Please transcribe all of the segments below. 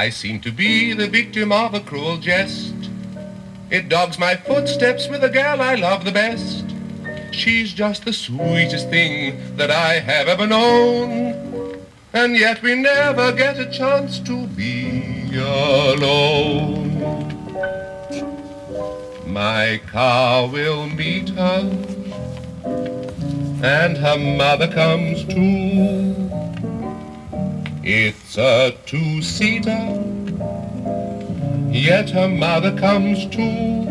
I seem to be the victim of a cruel jest. It dogs my footsteps with the girl I love the best. She's just the sweetest thing that I have ever known, and yet we never get a chance to be alone. My car will meet her, and her mother comes too. It's a two-seater, yet her mother comes too.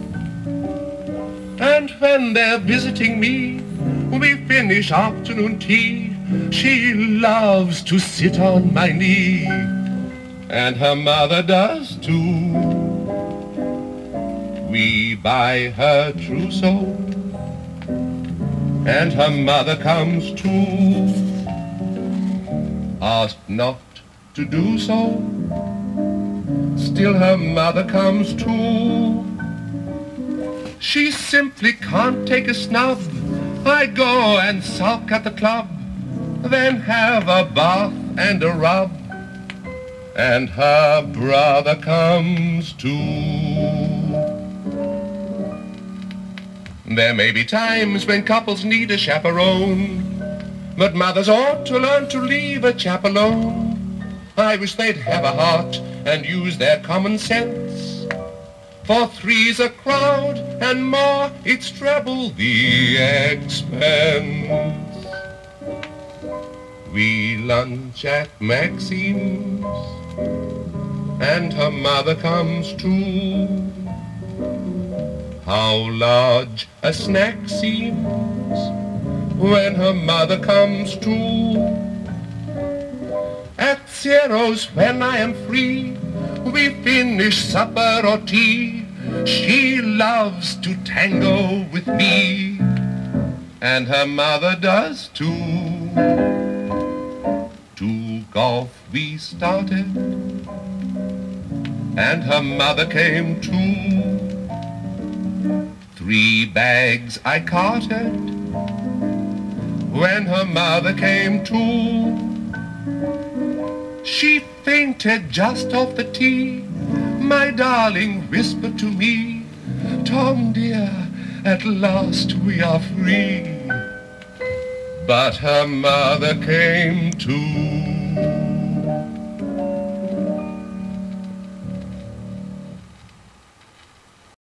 And when they're visiting me, we finish afternoon tea. She loves to sit on my knee, and her mother does too. We buy her trousseau, and her mother comes too. Asked not to do so, still her mother comes too. She simply can't take a snub. I go and sulk at the club, then have a bath and a rub, and her brother comes too. There may be times when couples need a chaperone, but mothers ought to learn to leave a chap alone. I wish they'd have a heart and use their common sense. For three's a crowd, and more, it's treble the expense. We lunch at Maxine's, and her mother comes too. How large a snack seems when her mother comes too. At Ciro's, when I am free, we finish supper or tea. She loves to tango with me, and her mother does too. To golf we started, and her mother came too. 3 bags I carted when her mother came too. She fainted just off the tee. My darling whispered to me, Tom dear, at last we are free. But her mother came too.